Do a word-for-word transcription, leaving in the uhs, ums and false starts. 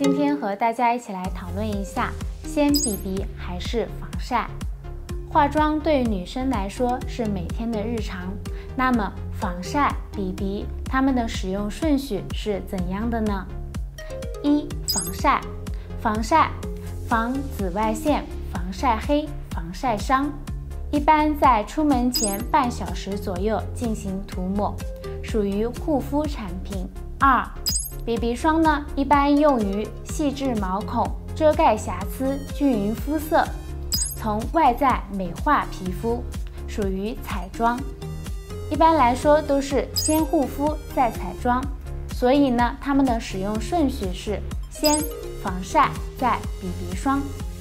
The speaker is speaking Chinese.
今天和大家一起来讨论一下，先 B B 还是防晒？化妆对于女生来说是每天的日常，那么防晒、B B 它们的使用顺序是怎样的呢？一、防晒，防晒防紫外线、防晒黑、防晒伤，一般在出门前半小时左右进行涂抹，属于护肤产品。二、B B 霜呢，一般用于细致毛孔，遮盖瑕疵，均匀肤色，从外在美化皮肤，属于彩妆。一般来说都是先护肤再彩妆，所以呢，它们的使用顺序是先防晒再 B B 霜。